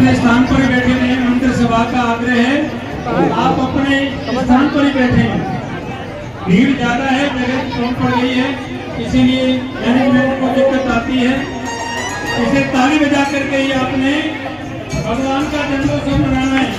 अपने स्थान पर बैठे रहे। मंत्र सभा का आग्रह है आप अपने स्थान पर ही बैठे हैं। भीड़ ज्यादा है, जगह कम पड़ गई है, इसीलिए मैनेजमेंट को दिक्कत आती है। इसे ताली बजा करके ही आपने भगवान का जन्मोत्सव मनाना है।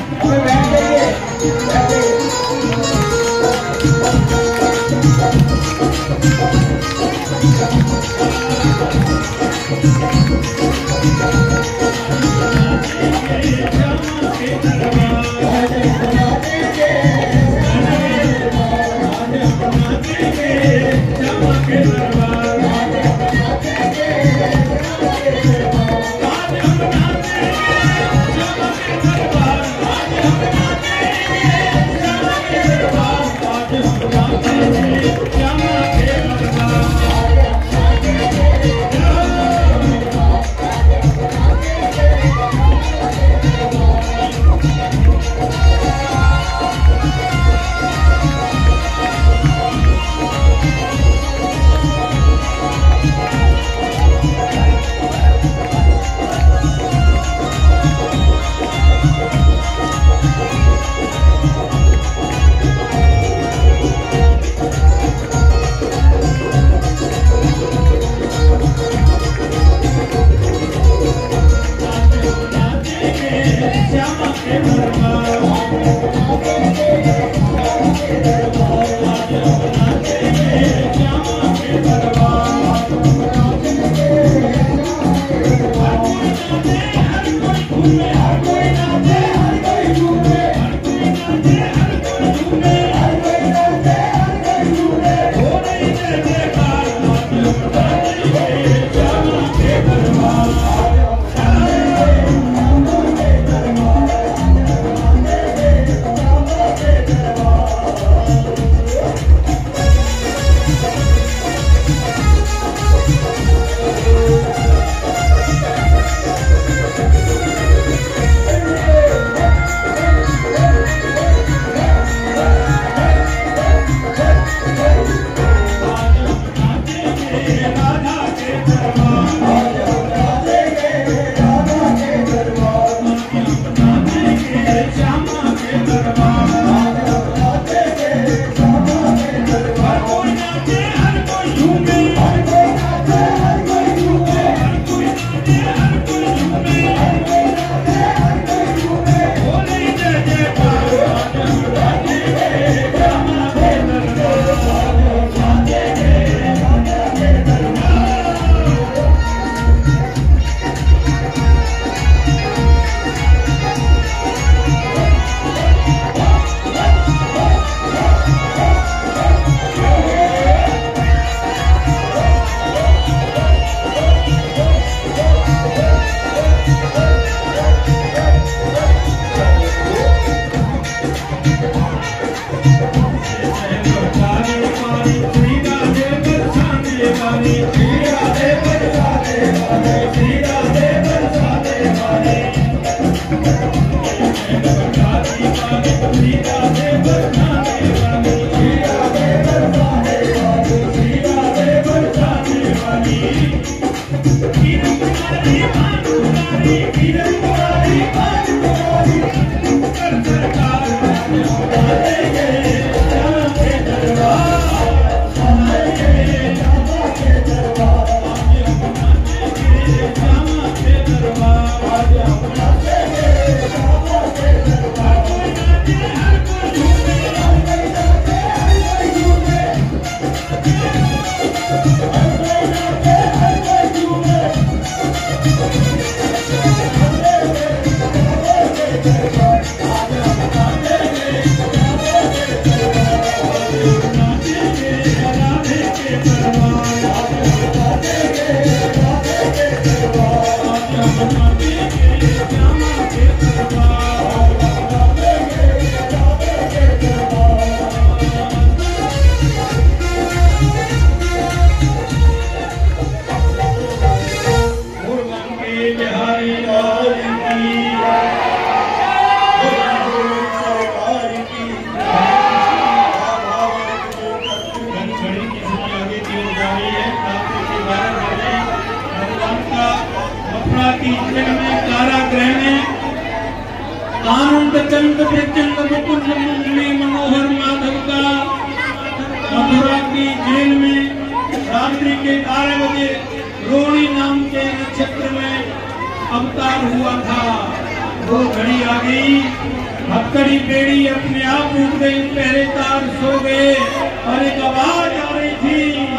कंद प्रचंड मुकुंद मुरली मनोहर माधव का मथुरा की जेल में रात्रि के 12 बजे रोहिणी नाम के नक्षत्र में अवतार हुआ था। वो घड़ी आ गई, हथकड़ी बेड़ी अपने आप उठ गई, पहरेदार सो गए और एक आवाज आ रही थी,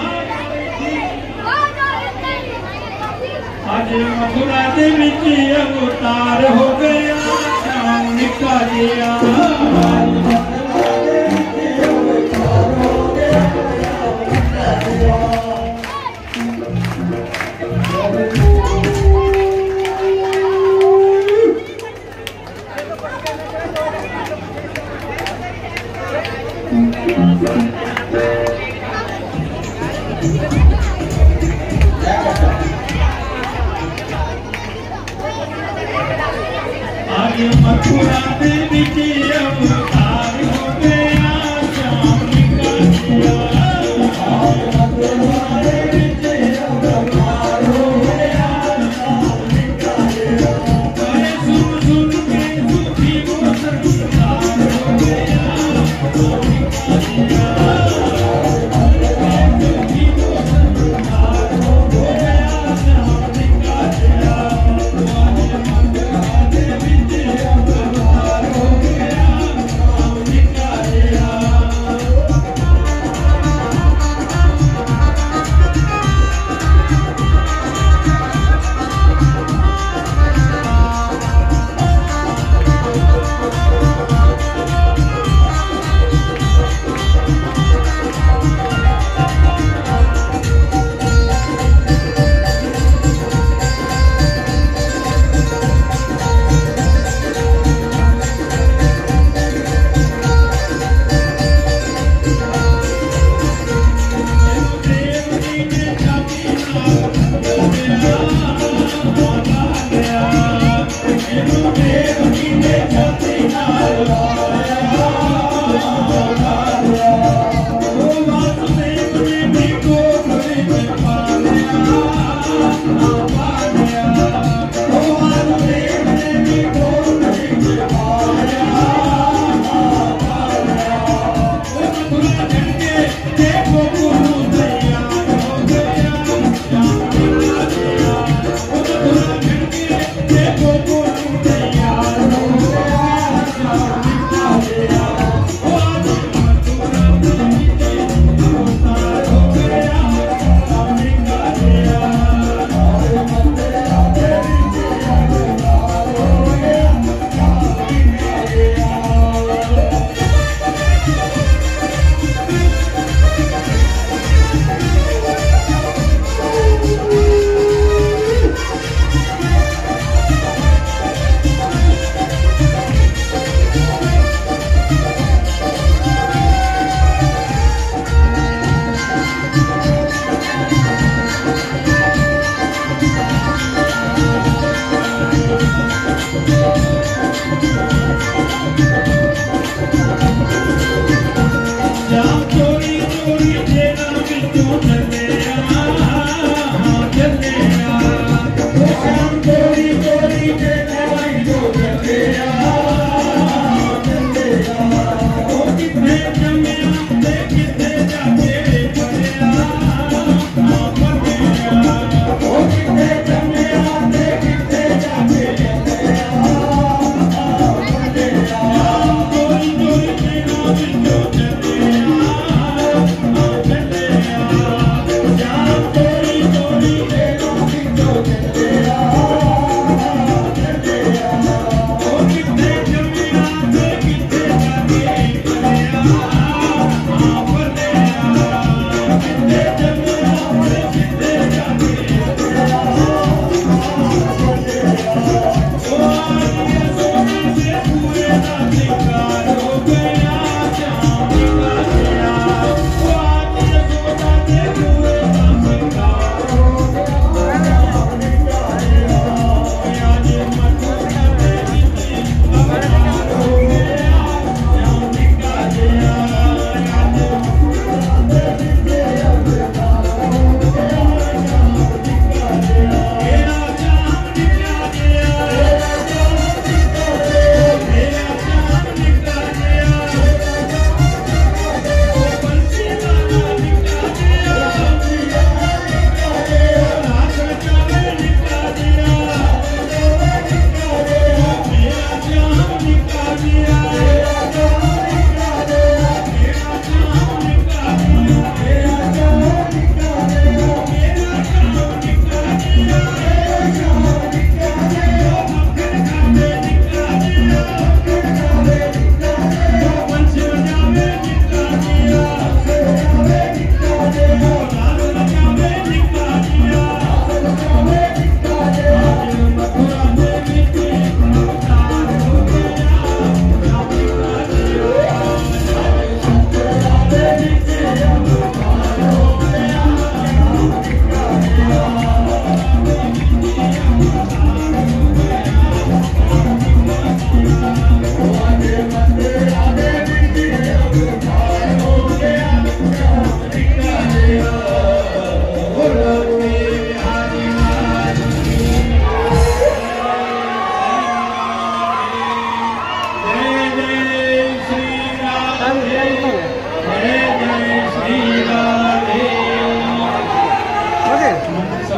आज मथुरा के बीच अवतार हो गया श्याम का जिया। आज मथुरा के बीच अवतार हो गया श्याम का जिया।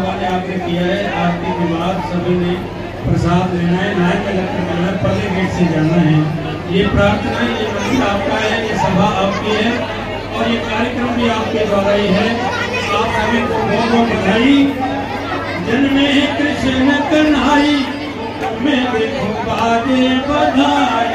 बाबा ने आग्रह किया है आरती के बाद सभी ने प्रसाद लेना है, लाइन में लगकर करना है, पहले गेट से जाना है। ये प्रार्थना है, ये मंदिर आपका है, ये सभा आपकी है और ये कार्यक्रम भी आपके द्वारा ही है। आप सभी को बहुत बहुत बधाई। जन्मे कृष्ण कन्हाई मैं देखो बाजे बधाई।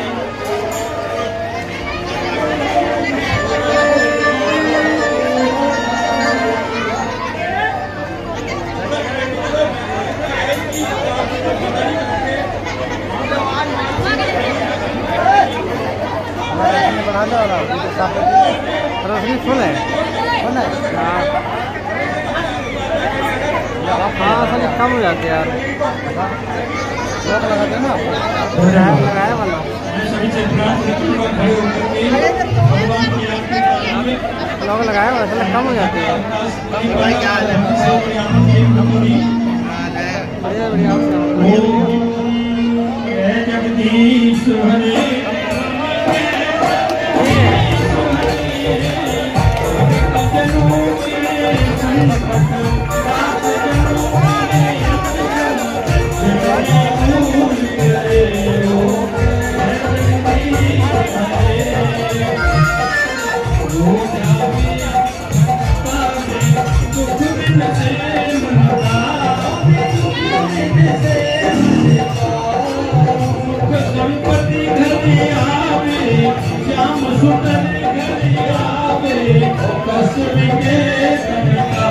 रोशनी फुल है हाँ असल कम हो जाते यार लगाते ना लगाया वाला लोग लगाया वाला असल कम हो जाते हैं। बढ़िया बढ़िया जगदीश हरे संपत्ति घर आवे श्याम सुंदर घर आवे कसम के कनका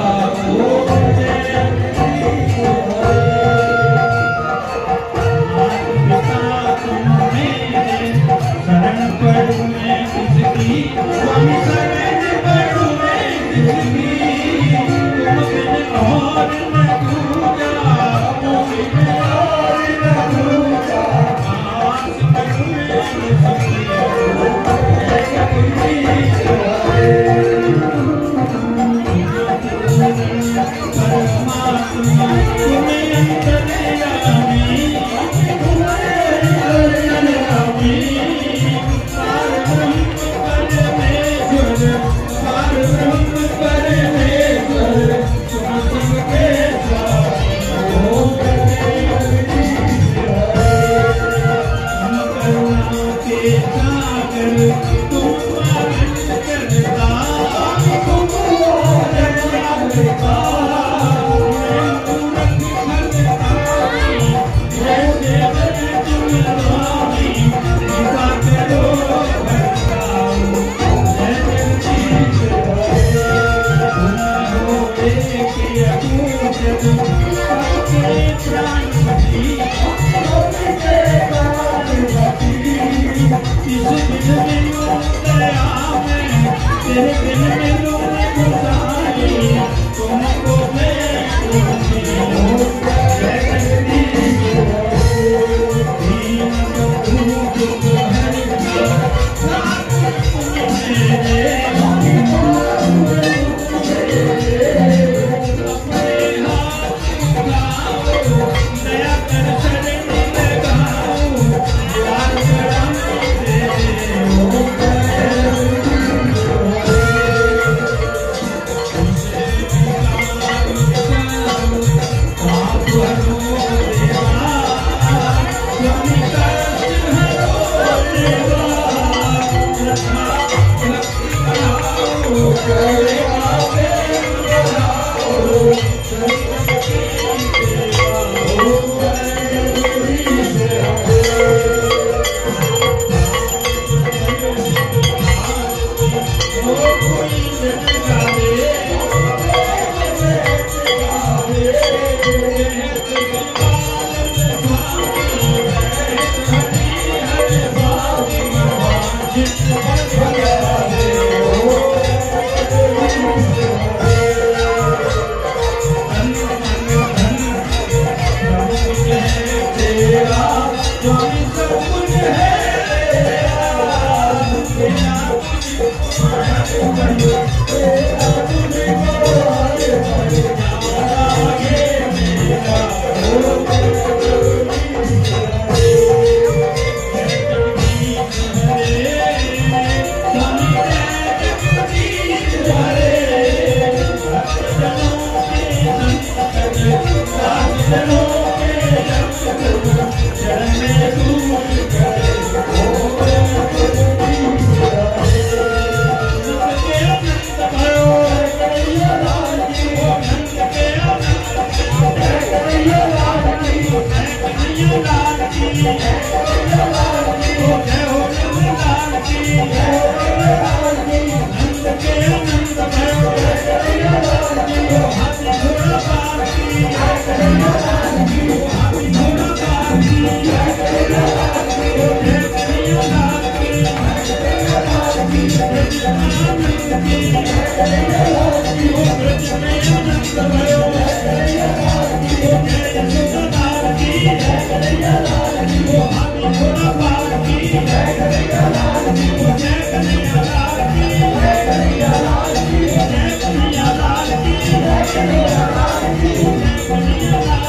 शरण पड़ू मैं किसकी स्वामी शरण पड़ू मैं किसकी तुम बिन और न दूजा तुम बिन और न दूजा आस करूं मैं परमात्मा तुम्हें अंतर्यामी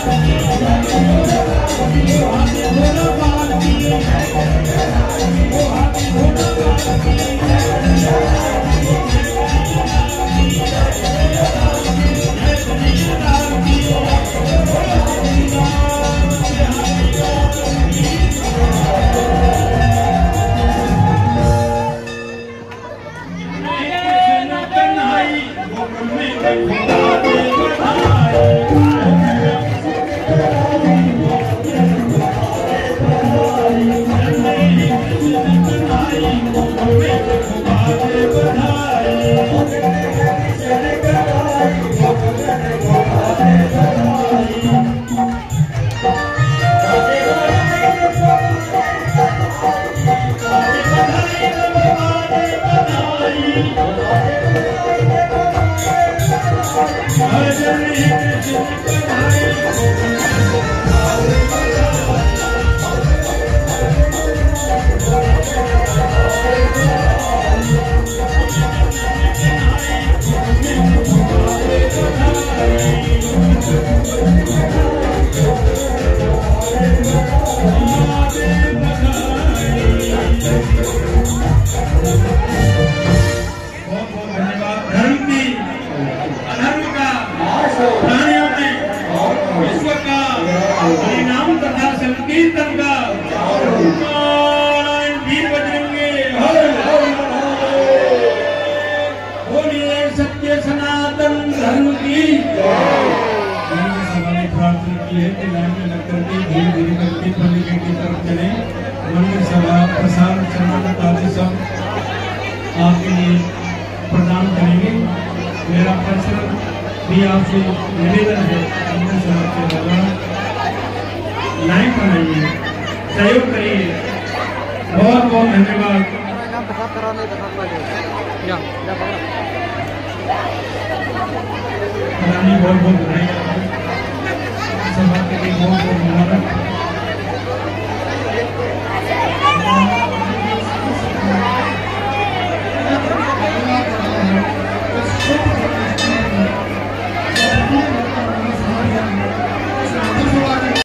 मंदिर सभा प्रसाद चंदन आदि सब आपके लिए प्रदान करेंगे। मेरा पर्सनल भी आपसे निवेदन है, मंदिर सभा के दौरान लाइन बनाइए, सहयोग करिए। बहुत बहुत धन्यवाद। बहुत बहुत बधाई सभा के लिए बहुत बहुत मुबारक।